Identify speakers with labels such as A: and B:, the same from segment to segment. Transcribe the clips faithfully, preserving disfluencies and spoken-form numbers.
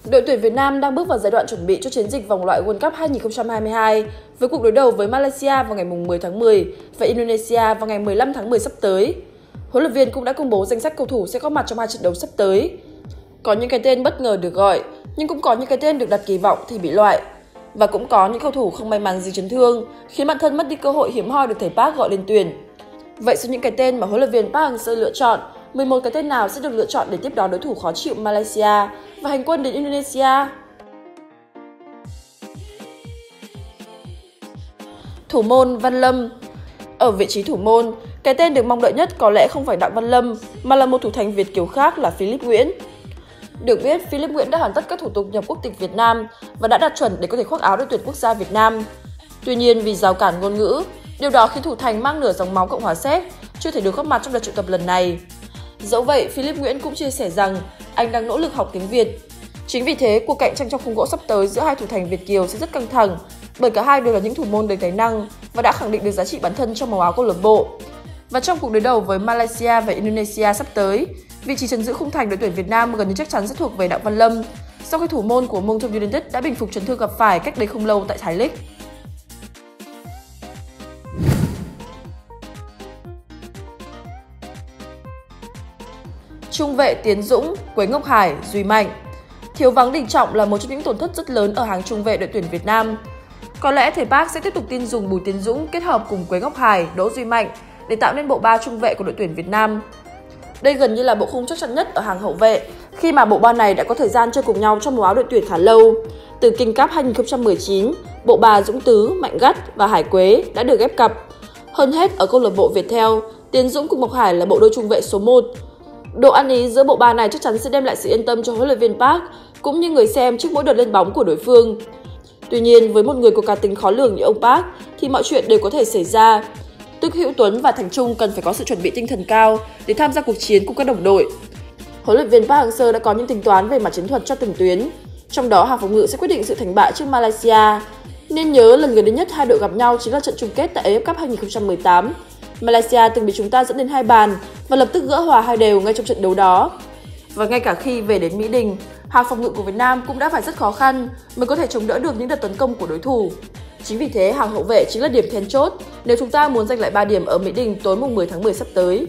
A: Đội tuyển Việt Nam đang bước vào giai đoạn chuẩn bị cho chiến dịch vòng loại World Cup hai không hai hai với cuộc đối đầu với Malaysia vào ngày mười tháng mười và Indonesia vào ngày mười lăm tháng mười sắp tới. Huấn luyện viên cũng đã công bố danh sách cầu thủ sẽ góp mặt trong hai trận đấu sắp tới. Có những cái tên bất ngờ được gọi, nhưng cũng có những cái tên được đặt kỳ vọng thì bị loại. Và cũng có những cầu thủ không may mắn gì chấn thương, khiến bản thân mất đi cơ hội hiếm hoi được thầy Park gọi lên tuyển. Vậy sau những cái tên mà huấn luyện viên Park Hang-seo lựa chọn, mười một cái tên nào sẽ được lựa chọn để tiếp đón đối thủ khó chịu Malaysia và hành quân đến Indonesia? Thủ môn Văn Lâm. Ở vị trí thủ môn, cái tên được mong đợi nhất có lẽ không phải Đặng Văn Lâm mà là một thủ thành Việt kiều khác là Philip Nguyễn. Được biết, Philip Nguyễn đã hoàn tất các thủ tục nhập quốc tịch Việt Nam và đã đạt chuẩn để có thể khoác áo đội tuyển quốc gia Việt Nam. Tuy nhiên vì rào cản ngôn ngữ, điều đó khiến thủ thành mang nửa dòng máu Cộng hòa Séc chưa thể được góp mặt trong đợt triệu tập lần này. Dẫu vậy, Philip Nguyễn cũng chia sẻ rằng anh đang nỗ lực học tiếng Việt. Chính vì thế, cuộc cạnh tranh trong khung gỗ sắp tới giữa hai thủ thành Việt kiều sẽ rất căng thẳng, bởi cả hai đều là những thủ môn đầy tài năng và đã khẳng định được giá trị bản thân trong màu áo câu lạc bộ. Và trong cuộc đối đầu với Malaysia và Indonesia sắp tới, vị trí trấn giữ khung thành đội tuyển Việt Nam gần như chắc chắn sẽ thuộc về Đặng Văn Lâm, sau khi thủ môn của Montreal United đã bình phục chấn thương gặp phải cách đây không lâu tại Thái League. Trung vệ Tiến Dũng, Quế Ngọc Hải, Duy Mạnh. Thiếu vắng Đình Trọng là một trong những tổn thất rất lớn ở hàng trung vệ đội tuyển Việt Nam. Có lẽ thầy Park sẽ tiếp tục tin dùng Bùi Tiến Dũng kết hợp cùng Quế Ngọc Hải, Đỗ Duy Mạnh để tạo nên bộ ba trung vệ của đội tuyển Việt Nam. Đây gần như là bộ khung chắc chắn nhất ở hàng hậu vệ, khi mà bộ ba này đã có thời gian chơi cùng nhau trong màu áo đội tuyển khá lâu. Từ King Cup hai không một chín, bộ ba Dũng Tứ, Mạnh Gắt và Hải Quế đã được ghép cặp. Hơn hết ở câu lạc bộ Viettel, Tiến Dũng cùng Ngọc Hải là bộ đôi trung vệ số một. Độ ăn ý giữa bộ ba này chắc chắn sẽ đem lại sự yên tâm cho huấn luyện viên Park cũng như người xem trước mỗi đợt lên bóng của đối phương. Tuy nhiên, với một người có cá tính khó lường như ông Park thì mọi chuyện đều có thể xảy ra. Tức Hữu Tuấn và Thành Trung cần phải có sự chuẩn bị tinh thần cao để tham gia cuộc chiến cùng các đồng đội. Huấn luyện viên Park Hang-seo đã có những tính toán về mặt chiến thuật cho từng tuyến, trong đó hàng phòng ngự sẽ quyết định sự thành bại trước Malaysia. Nên nhớ lần gần đây nhất hai đội gặp nhau chính là trận chung kết tại a ép Cup hai không một tám. Malaysia từng bị chúng ta dẫn đến hai bàn và lập tức gỡ hòa hai đều ngay trong trận đấu đó. Và ngay cả khi về đến Mỹ Đình, hàng phòng ngự của Việt Nam cũng đã phải rất khó khăn mới có thể chống đỡ được những đợt tấn công của đối thủ. Chính vì thế, hàng hậu vệ chính là điểm then chốt nếu chúng ta muốn giành lại ba điểm ở Mỹ Đình tối mười tháng mười sắp tới.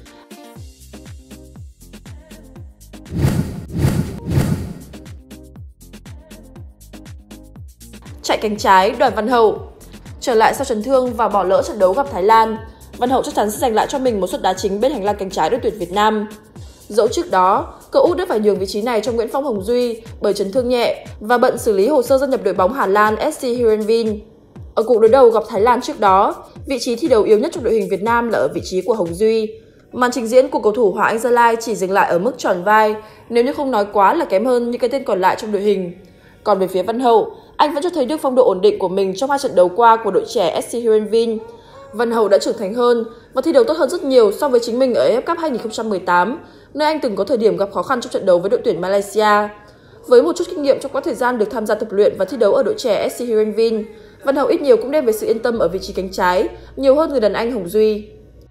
A: Chạy cánh trái Đoàn Văn Hậu. Trở lại sau chấn thương và bỏ lỡ trận đấu gặp Thái Lan, Văn Hậu chắc chắn sẽ giành lại cho mình một suất đá chính bên hành lang cánh trái đội tuyển Việt Nam. Dẫu trước đó, cậu út đã phải nhường vị trí này cho Nguyễn Phong Hồng Duy bởi chấn thương nhẹ và bận xử lý hồ sơ gia nhập đội bóng Hà Lan ét xê Heerenveen. Ở cuộc đối đầu gặp Thái Lan trước đó, vị trí thi đấu yếu nhất trong đội hình Việt Nam là ở vị trí của Hồng Duy. Màn trình diễn của cầu thủ Hoàng Anh Gia Lai chỉ dừng lại ở mức tròn vai, nếu như không nói quá là kém hơn những cái tên còn lại trong đội hình. Còn về phía Văn Hậu, anh vẫn cho thấy được phong độ ổn định của mình trong hai trận đấu qua của đội trẻ ét xê Heerenveen. Văn Hậu đã trưởng thành hơn và thi đấu tốt hơn rất nhiều so với chính mình ở a ép Cup hai không một tám, nơi anh từng có thời điểm gặp khó khăn trong trận đấu với đội tuyển Malaysia. Với một chút kinh nghiệm trong quãng thời gian được tham gia tập luyện và thi đấu ở đội trẻ ét xê Heerenveen, Văn Hậu ít nhiều cũng đem về sự yên tâm ở vị trí cánh trái, nhiều hơn người đàn anh Hồng Duy.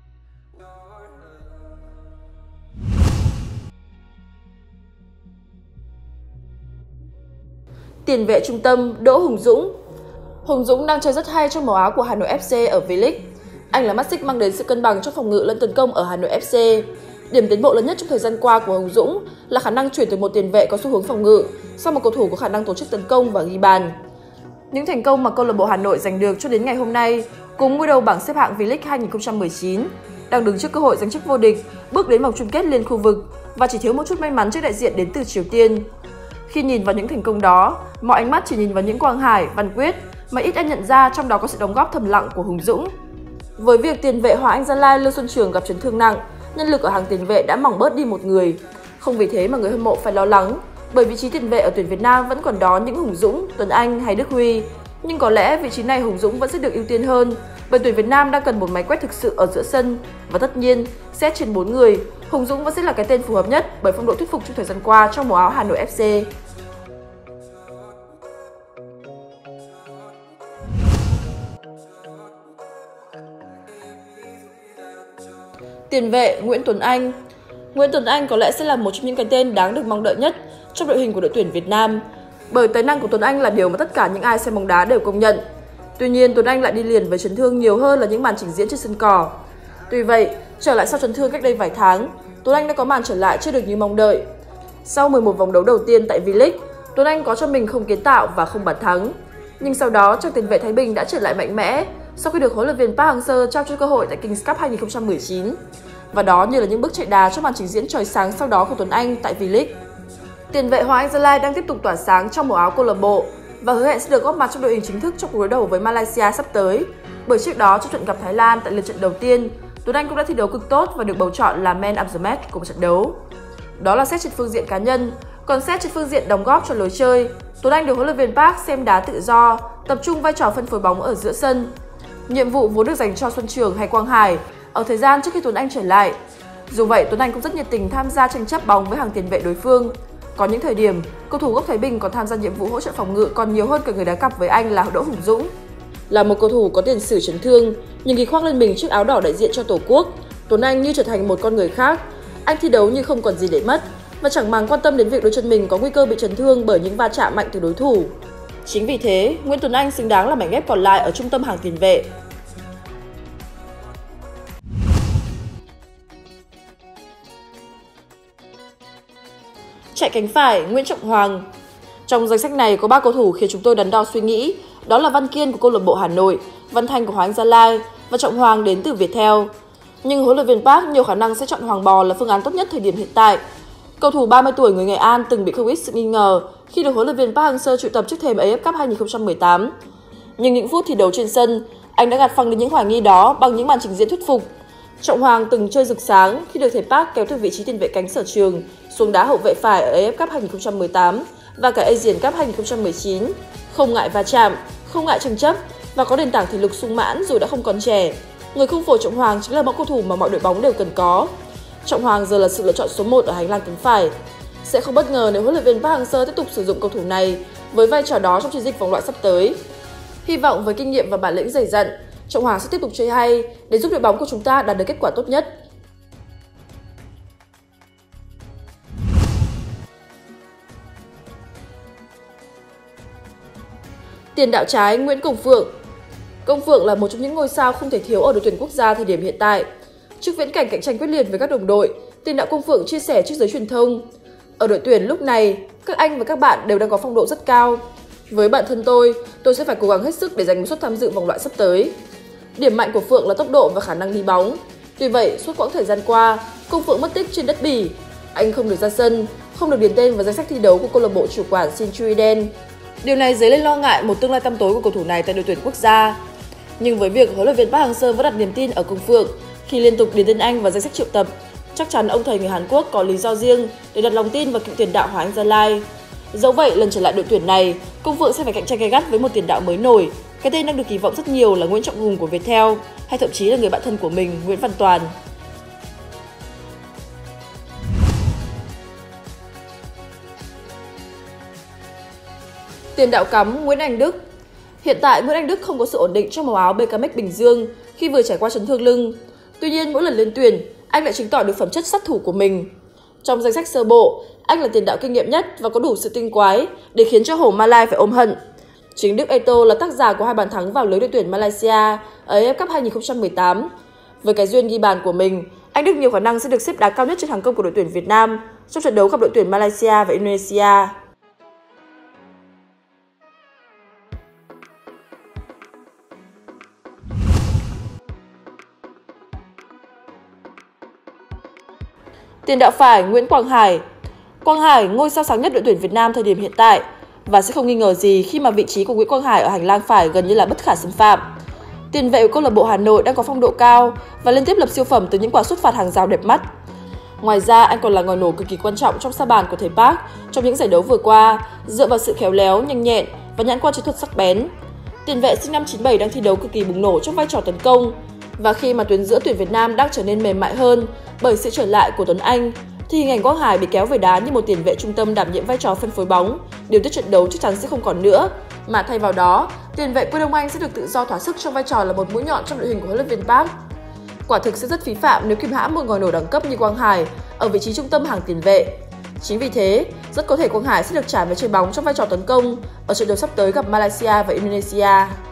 A: Tiền vệ trung tâm Đỗ Hùng Dũng. Hùng Dũng đang chơi rất hay trong màu áo của Hà Nội ép xê ở V-League. Anh là mắt xích mang đến sự cân bằng trong phòng ngự lẫn tấn công ở Hà Nội ép xê. Điểm tiến bộ lớn nhất trong thời gian qua của Hùng Dũng là khả năng chuyển từ một tiền vệ có xu hướng phòng ngự sang một cầu thủ có khả năng tổ chức tấn công và ghi bàn. Những thành công mà câu lạc bộ Hà Nội giành được cho đến ngày hôm nay, cùng ngôi đầu bảng xếp hạng V-League hai không một chín, đang đứng trước cơ hội giành chức vô địch, bước đến vòng chung kết liên khu vực và chỉ thiếu một chút may mắn trước đại diện đến từ Triều Tiên. Khi nhìn vào những thành công đó, mọi ánh mắt chỉ nhìn vào những Quang Hải, Văn Quyết mà ít ai nhận ra trong đó có sự đóng góp thầm lặng của Hùng Dũng. Với việc tiền vệ Hoàng Anh Gia Lai Lưu Xuân Trường gặp chấn thương nặng, nhân lực ở hàng tiền vệ đã mỏng bớt đi một người. Không vì thế mà người hâm mộ phải lo lắng, bởi vị trí tiền vệ ở tuyển Việt Nam vẫn còn đó những Hùng Dũng, Tuấn Anh hay Đức Huy. Nhưng có lẽ vị trí này Hùng Dũng vẫn sẽ được ưu tiên hơn, bởi tuyển Việt Nam đang cần một máy quét thực sự ở giữa sân. Và tất nhiên, xét trên bốn người, Hùng Dũng vẫn sẽ là cái tên phù hợp nhất bởi phong độ thuyết phục trong thời gian qua trong màu áo Hà Nội ép xê. Tiền vệ Nguyễn Tuấn Anh. Nguyễn Tuấn Anh có lẽ sẽ là một trong những cái tên đáng được mong đợi nhất trong đội hình của đội tuyển Việt Nam, bởi tài năng của Tuấn Anh là điều mà tất cả những ai xem bóng đá đều công nhận. Tuy nhiên, Tuấn Anh lại đi liền với chấn thương nhiều hơn là những màn trình diễn trên sân cỏ. Tuy vậy, trở lại sau chấn thương cách đây vài tháng, Tuấn Anh đã có màn trở lại chưa được như mong đợi. Sau mười một vòng đấu đầu tiên tại V-League, Tuấn Anh có cho mình không kiến tạo và không bàn thắng. Nhưng sau đó, chàng tiền vệ Thái Bình đã trở lại mạnh mẽ sau khi được huấn luyện viên Park Hang-seo trao cho cơ hội tại Kings Cup hai không một chín. Và đó như là những bước chạy đà trong màn trình diễn chói sáng sau đó của Tuấn Anh tại V-League. Tiền vệ Hoàng Anh Gia Lai đang tiếp tục tỏa sáng trong màu áo câu lạc bộ và hứa hẹn sẽ được góp mặt trong đội hình chính thức trong cuộc đối đầu với Malaysia sắp tới. Bởi trước đó trong trận gặp Thái Lan tại lượt trận đầu tiên, Tuấn Anh cũng đã thi đấu cực tốt và được bầu chọn là Man of the Match của một trận đấu. Đó là xét trên phương diện cá nhân, còn xét trên phương diện đóng góp cho lối chơi, Tuấn Anh được huấn luyện viên Park xem đá tự do, tập trung vai trò phân phối bóng ở giữa sân. Nhiệm vụ vốn được dành cho Xuân Trường hay Quang Hải ở thời gian trước khi Tuấn Anh trở lại. Dù vậy, Tuấn Anh cũng rất nhiệt tình tham gia tranh chấp bóng với hàng tiền vệ đối phương. Có những thời điểm, cầu thủ gốc Thái Bình còn tham gia nhiệm vụ hỗ trợ phòng ngự còn nhiều hơn cả người đá cặp với anh là Đỗ Hùng Dũng. Là một cầu thủ có tiền sử chấn thương, nhưng khi khoác lên mình chiếc áo đỏ đại diện cho Tổ quốc, Tuấn Anh như trở thành một con người khác. Anh thi đấu như không còn gì để mất và chẳng màng quan tâm đến việc đôi chân mình có nguy cơ bị chấn thương bởi những va chạm mạnh từ đối thủ. Chính vì thế, Nguyễn Tuấn Anh xứng đáng là mảnh ghép còn lại ở trung tâm hàng tiền vệ. Chạy cánh phải, Nguyễn Trọng Hoàng. Trong danh sách này có ba cầu thủ khiến chúng tôi đắn đo suy nghĩ, đó là Văn Kiên của câu lạc bộ Hà Nội, Văn Thanh của Hoàng Anh Gia Lai và Trọng Hoàng đến từ Viettel. Nhưng huấn luyện viên Park nhiều khả năng sẽ chọn Hoàng Bò là phương án tốt nhất thời điểm hiện tại. Cầu thủ ba mươi tuổi người Nghệ An từng bị không ít sự nghi ngờ khi được huấn luyện viên Park Hang-seo triệu tập trước thềm a ép Cup hai không một tám. Nhưng những phút thi đấu trên sân, anh đã gạt phăng đi những hoài nghi đó bằng những màn trình diễn thuyết phục. Trọng Hoàng từng chơi rực sáng khi được thầy Park kéo từ vị trí tiền vệ cánh sở trường xuống đá hậu vệ phải ở a ép Cup hai không một tám và cả Asian Cup hai không một chín. Không ngại va chạm, không ngại tranh chấp và có nền tảng thể lực sung mãn dù đã không còn trẻ. Người khung phổ Trọng Hoàng chính là mẫu cầu thủ mà mọi đội bóng đều cần có. Trọng Hoàng giờ là sự lựa chọn số một ở hành lang cánh phải. Sẽ không bất ngờ nếu huấn luyện viên Park Hang-seo tiếp tục sử dụng cầu thủ này với vai trò đó trong chiến dịch vòng loại sắp tới. Hy vọng với kinh nghiệm và bản lĩnh dày dặn, Trọng Hoàng sẽ tiếp tục chơi hay để giúp đội bóng của chúng ta đạt được kết quả tốt nhất. Tiền đạo trái Nguyễn Công Phượng. Công Phượng là một trong những ngôi sao không thể thiếu ở đội tuyển quốc gia thời điểm hiện tại. Trước viễn cảnh cạnh tranh quyết liệt với các đồng đội, tiền đạo Công Phượng chia sẻ trước giới truyền thông: "Ở đội tuyển lúc này, các anh và các bạn đều đang có phong độ rất cao. Với bản thân tôi, tôi sẽ phải cố gắng hết sức để giành một suất tham dự vòng loại sắp tới." Điểm mạnh của Phượng là tốc độ và khả năng đi bóng. Tuy vậy, suốt quãng thời gian qua, Công Phượng mất tích trên đất Bỉ. Anh không được ra sân, không được điền tên vào danh sách thi đấu của câu lạc bộ chủ quản Sint-Truiden. Điều này dấy lên lo ngại một tương lai tăm tối của cầu thủ này tại đội tuyển quốc gia. Nhưng với việc huấn luyện viên Park Hang-seo vẫn đặt niềm tin ở Công Phượng khi liên tục điền tên anh vào danh sách triệu tập, chắc chắn ông thầy người Hàn Quốc có lý do riêng để đặt lòng tin vào cựu tiền đạo Hoàng Anh Gia Lai. Dẫu vậy, lần trở lại đội tuyển này, Công Phượng sẽ phải cạnh tranh gay gắt với một tiền đạo mới nổi. Cái tên đang được kỳ vọng rất nhiều là Nguyễn Trọng Hùng của Viettel, hay thậm chí là người bạn thân của mình, Nguyễn Văn Toàn. Tiền đạo cắm Nguyễn Anh Đức. Hiện tại, Nguyễn Anh Đức không có sự ổn định trong màu áo bê ca em Bình Dương khi vừa trải qua chấn thương lưng. Tuy nhiên, mỗi lần lên tuyển, anh lại chứng tỏ được phẩm chất sát thủ của mình. Trong danh sách sơ bộ, anh là tiền đạo kinh nghiệm nhất và có đủ sự tinh quái để khiến cho hổ Malai phải ôm hận. Chính Đức Eto'o là tác giả của hai bàn thắng vào lưới đội tuyển Malaysia ở a ép Cup hai không một tám. Với cái duyên ghi bàn của mình, anh Đức nhiều khả năng sẽ được xếp đá cao nhất trên hàng công của đội tuyển Việt Nam trong trận đấu gặp đội tuyển Malaysia và Indonesia. Tiền đạo phải Nguyễn Quang Hải. Quang Hải, ngôi sao sáng nhất đội tuyển Việt Nam thời điểm hiện tại, và sẽ không nghi ngờ gì khi mà vị trí của Nguyễn Quang Hải ở hành lang phải gần như là bất khả xâm phạm. Tiền vệ của câu lạc bộ Hà Nội đang có phong độ cao và liên tiếp lập siêu phẩm từ những quả sút phạt hàng rào đẹp mắt. Ngoài ra, anh còn là ngòi nổ cực kỳ quan trọng trong sa bàn của thầy Park trong những giải đấu vừa qua, dựa vào sự khéo léo, nhanh nhẹn và nhãn quan chiến thuật sắc bén. Tiền vệ sinh năm chín bảy đang thi đấu cực kỳ bùng nổ trong vai trò tấn công, và khi mà tuyến giữa tuyển Việt Nam đang trở nên mềm mại hơn bởi sự trở lại của Tuấn Anh, thì hình ảnh Quang Hải bị kéo về đá như một tiền vệ trung tâm đảm nhiệm vai trò phân phối bóng, điều tiết trận đấu chắc chắn sẽ không còn nữa, mà thay vào đó, tiền vệ quê Đông Anh sẽ được tự do thỏa sức trong vai trò là một mũi nhọn trong đội hình của huấn luyện viên Park. Quả thực sẽ rất phí phạm nếu kìm hãm một ngòi nổ đẳng cấp như Quang Hải ở vị trí trung tâm hàng tiền vệ. Chính vì thế, rất có thể Quang Hải sẽ được trả về chơi bóng trong vai trò tấn công ở trận đấu sắp tới gặp Malaysia và Indonesia.